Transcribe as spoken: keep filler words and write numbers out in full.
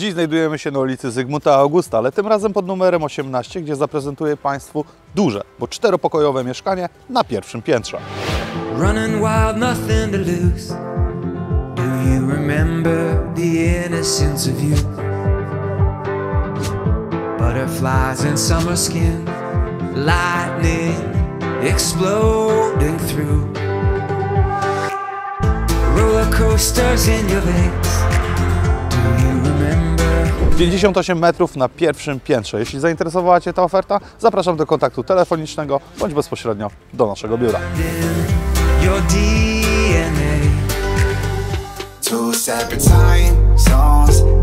Dziś znajdujemy się na ulicy Zygmunta Augusta, ale tym razem pod numerem osiemnaście, gdzie zaprezentuję Państwu duże, bo czteropokojowe mieszkanie na pierwszym piętrze. Running wild, nothing to lose. Do you remember the innocence of youth? Butterflies in summer skin, lightning exploding through. Roller coasters in your veins. Do you remember? pięćdziesiąt osiem metrów na pierwszym piętrze. Jeśli zainteresowała Cię ta oferta, zapraszam do kontaktu telefonicznego bądź bezpośrednio do naszego biura. Your D N A. Two separate time zones.